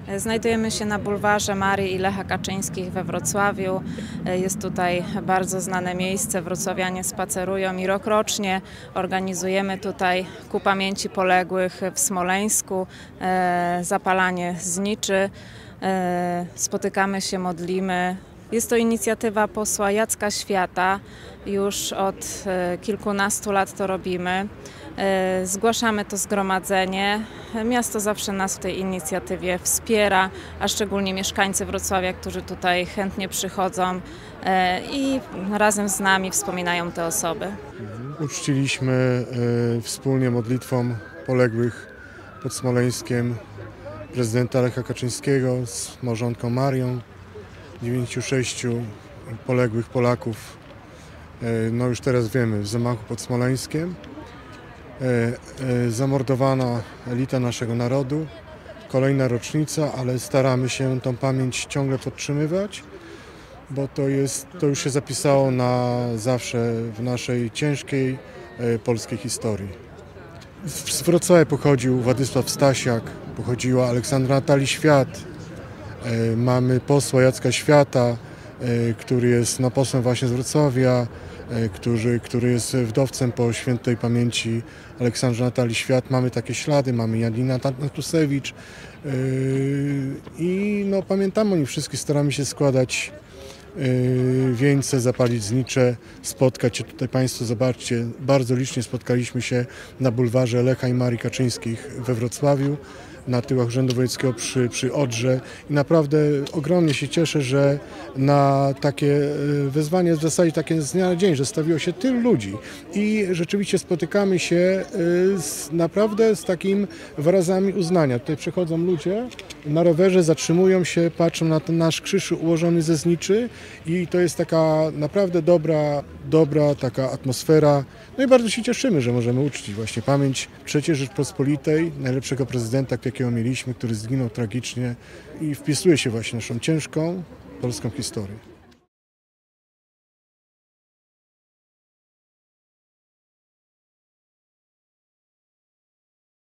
Znajdujemy się na bulwarze Marii i Lecha Kaczyńskich we Wrocławiu. Jest tutaj bardzo znane miejsce, wrocławianie spacerują i rokrocznie organizujemy tutaj ku pamięci poległych w Smoleńsku zapalanie zniczy. Spotykamy się, modlimy. Jest to inicjatywa posła Jacka Świata. Już od kilkunastu lat to robimy. Zgłaszamy to zgromadzenie. Miasto zawsze nas w tej inicjatywie wspiera, a szczególnie mieszkańcy Wrocławia, którzy tutaj chętnie przychodzą i razem z nami wspominają te osoby. Uczciliśmy wspólnie modlitwą poległych pod Smoleńskiem prezydenta Lecha Kaczyńskiego z małżonką Marią, 96 poległych Polaków. No już teraz wiemy, w zamachu pod Smoleńskiem. Zamordowana elita naszego narodu. Kolejna rocznica, ale staramy się tą pamięć ciągle podtrzymywać, bo to już się zapisało na zawsze w naszej ciężkiej polskiej historii. Z Wrocławia pochodził Władysław Stasiak, pochodziła Aleksandra Natalii Świat. Mamy posła Jacka Świata, który jest posłem właśnie z Wrocławia, który jest wdowcem po świętej pamięci Aleksandrze Natalii Świat. Mamy takie ślady, mamy Janina Natusewicz i pamiętamy o nich wszystkich, staramy się składać wieńce, zapalić znicze, spotkać się tutaj. Państwo zobaczcie, bardzo licznie spotkaliśmy się na bulwarze Lecha i Marii Kaczyńskich we Wrocławiu, na tyłach Urzędu Wojewódzkiego przy Odrze i naprawdę ogromnie się cieszę, że na takie wezwanie w zasadzie takie z dnia na dzień, że stawiło się tylu ludzi i rzeczywiście spotykamy się naprawdę z takim wyrazami uznania. Tutaj przechodzą ludzie na rowerze, zatrzymują się, patrzą na ten nasz krzyż ułożony ze zniczy i to jest taka naprawdę dobra taka atmosfera. No i bardzo się cieszymy, że możemy uczcić właśnie pamięć III Rzeczpospolitej, najlepszego prezydenta, jakiego mieliśmy, który zginął tragicznie i wpisuje się właśnie w naszą ciężką polską historię.